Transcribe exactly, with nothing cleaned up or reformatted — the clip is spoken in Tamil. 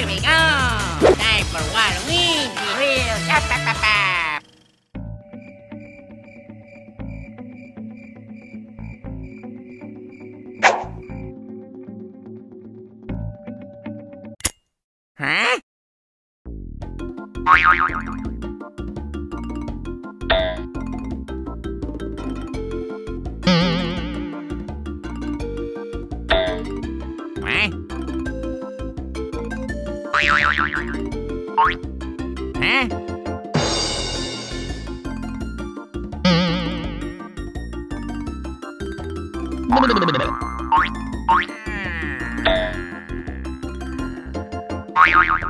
Here we go. Time for Waluigi Real. Yap, yap, yap, yap. Huh? Huh?